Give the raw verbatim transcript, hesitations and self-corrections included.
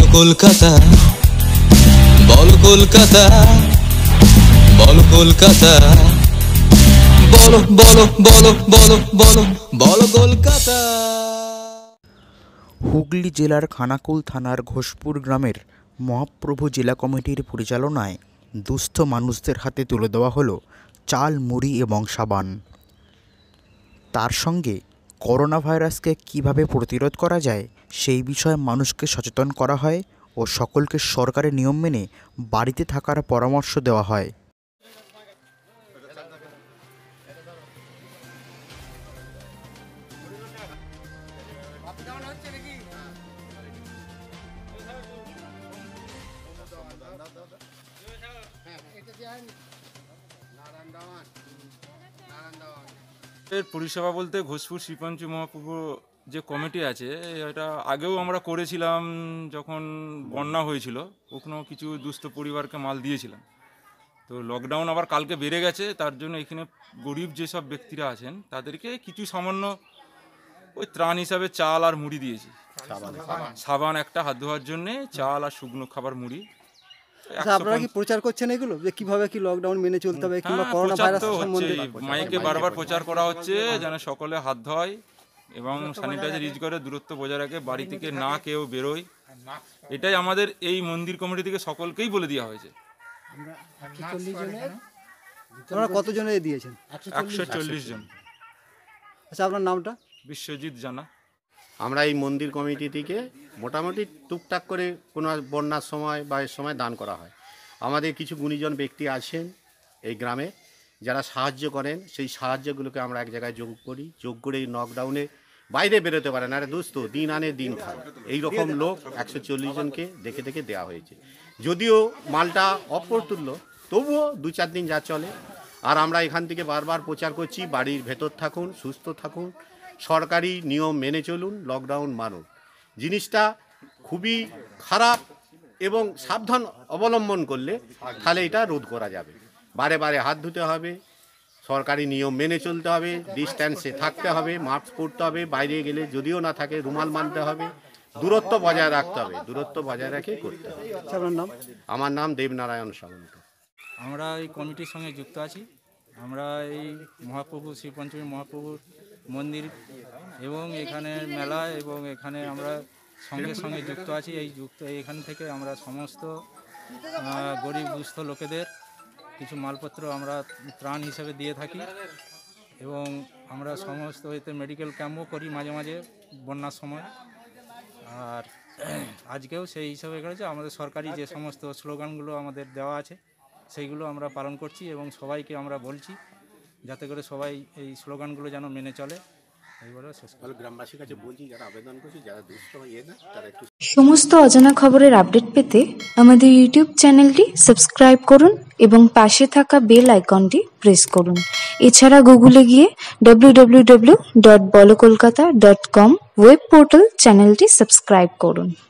কলকাতা, বলো কলকাতা, বলো কলকাতা, বলো বলো বলো বলো বলো বলো কলকাতা। হুগলি জেলার খানাকুল থানার ঘোষপুর গ্রামের মহাপ্রভু জেলা কমিটির পরিচালনায় দুস্থ মানুষদের হাতে তুলে দেওয়া হলো চাল, মুড়ি এবং সাবান। তার সঙ্গে করোনা ভাইরাসকে কীভাবে প্রতিরোধ করা যায় সেই বিষয়ে মানুষকে সচেতন করা হয় ও সকলকে সরকারের নিয়ম মেনে বাড়িতে থাকার পরামর্শ দেওয়া হয়। এর পরিষেবা বলতে ঘোষপুর শ্রীপঞ্চ মহাপ্রভু যে কমিটি আছে, এটা আগেও আমরা করেছিলাম। যখন বন্যা হয়েছিল ওখানেও কিছু দুস্থ পরিবারকে মাল দিয়েছিলাম। তো লকডাউন আবার কালকে বেড়ে গেছে, তার জন্য এখানে গরিব যেসব ব্যক্তিরা আছেন তাদেরকে কিছু সামান্য ওই ত্রাণ হিসাবে চাল আর মুড়ি দিয়েছি। সাবান একটা, হাত ধোয়ার জন্যে চাল আর শুকনো খাবার মুড়ি। আপনারা কি প্রচার করছেন এগুলো যে কিভাবে কি লকডাউন মেনে চলতে হবে কিংবা করোনা ভাইরাস সম্বন্ধে? মাইকে বারবার প্রচার করা হচ্ছে যেন সকলে হাত ধোয় এবং স্যানিটাইজার ইউজ করে, দূরত্ব বজায় রাখে, বাড়ি থেকে না কেউ বেরোয়। এটাই আমাদের এই মন্দির কমিটি থেকে সকলকেই বলে দেওয়া হয়েছে। আপনারা কতজনে দিয়েছেন? একশো চল্লিশ জন। আচ্ছা, আপনার নামটা? বিশ্বজিৎ জানা। আমরা এই মন্দির কমিটি থেকে মোটামুটি টুকটাক করে কোনো বন্যার সময় বা এর সময় দান করা হয়। আমাদের কিছু গুণীজন ব্যক্তি আছেন এই গ্রামে যারা সাহায্য করেন, সেই সাহায্যগুলোকে আমরা এক জায়গায় যোগ করি। যোগ করে এই লকডাউনে বাইরে বেরোতে পারে না, আরে দোস্ত দিন আনে দিন খায়, এইরকম লোক একশো চল্লিশ জনকে দেখে দেখে দেওয়া হয়েছে। যদিও মালটা অপ্রতুল্য, তবুও দু চার দিন যা চলে। আর আমরা এখান থেকে বারবার প্রচার করছি, বাড়ির ভেতর থাকুন, সুস্থ থাকুন, সরকারি নিয়ম মেনে চলুন, লকডাউন মানুন। জিনিসটা খুবই খারাপ এবং সাবধান অবলম্বন করলে তাহলে এটা রোধ করা যাবে। বারে বারে হাত ধুতে হবে, সরকারি নিয়ম মেনে চলতে হবে, ডিস্ট্যান্সে থাকতে হবে, মাস্ক পরতে হবে, বাইরে গেলে যদিও না থাকে রুমাল মানতে হবে, দূরত্ব বজায় রাখতে হবে, দূরত্ব বজায় রেখে করতে হবে। আপনার নাম? আমার নাম দেবনারায়ণ সামন্ত। আমরা এই কমিটির সঙ্গে যুক্ত আছি। আমরা এই মহাপ্রভু শ্রীপঞ্চমী মহাপ্রভুর মন্দির এবং এখানে মেলা এবং এখানে আমরা সঙ্গে সঙ্গে যুক্ত আছি। এই যুক্ত এখান থেকে আমরা সমস্ত গরিব দুস্থ লোকেদের কিছু মালপত্র আমরা ত্রাণ হিসেবে দিয়ে থাকি এবং আমরা সমস্ত এতে মেডিকেল ক্যাম্পও করি মাঝে মাঝে বন্যার সময়। আর আজকেও সেই হিসাবে করেছে আমাদের সরকারি যে সমস্ত স্লোগানগুলো আমাদের দেওয়া আছে সেইগুলো আমরা পালন করছি এবং সবাইকে আমরা বলছি যাতে করে সবাই এই স্লোগানগুলো যেন মেনে চলে। সমস্ত অজানা খবরের আপডেট পেতে আমাদের ইউটিউব চ্যানেলটি সাবস্ক্রাইব করুন এবং পাশে থাকা বেল আইকনটি প্রেস করুন। এছাড়া গুগলে গিয়ে W W W dot Bolo Kolkata dot com web portal চ্যানেলটি সাবস্ক্রাইব করুন।